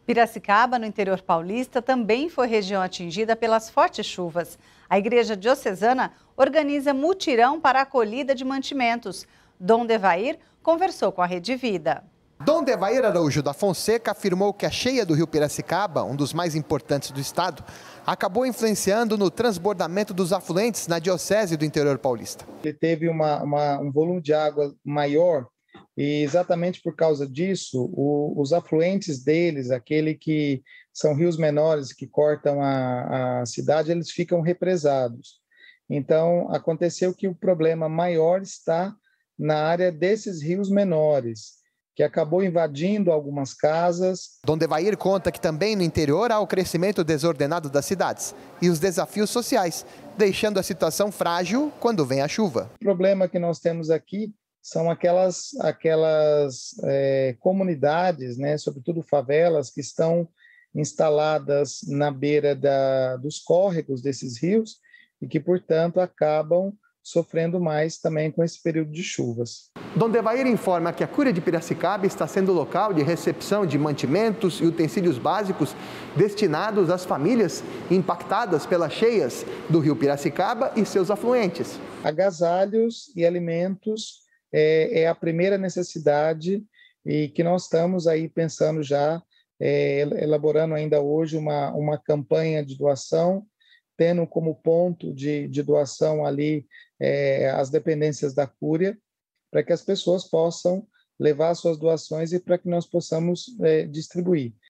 Piracicaba, no interior paulista, também foi região atingida pelas fortes chuvas. A Igreja Diocesana organiza mutirão para a acolhida de mantimentos. Dom Devair conversou com a Rede Vida. Dom Devair Araújo da Fonseca afirmou que a cheia do rio Piracicaba, um dos mais importantes do estado, acabou influenciando no transbordamento dos afluentes na diocese do interior paulista. Ele teve um volume de água maior e exatamente por causa disso, os afluentes deles, aquele que são rios menores que cortam a cidade, eles ficam represados. Então, aconteceu que o problema maior está na área desses rios menores, que acabou invadindo algumas casas. Dom Devair conta que também no interior há o crescimento desordenado das cidades e os desafios sociais, deixando a situação frágil quando vem a chuva. O problema que nós temos aqui são aquelas comunidades, né, sobretudo favelas, que estão instaladas na beira dos córregos desses rios e que, portanto, acabam sofrendo mais também com esse período de chuvas. Dom Devair informa que a Cúria de Piracicaba está sendo local de recepção de mantimentos e utensílios básicos destinados às famílias impactadas pelas cheias do rio Piracicaba e seus afluentes. Agasalhos e alimentos é a primeira necessidade e que nós estamos aí pensando já, elaborando ainda hoje uma campanha de doação, tendo como ponto de doação ali as dependências da Cúria, para que as pessoas possam levar suas doações e para que nós possamos distribuir.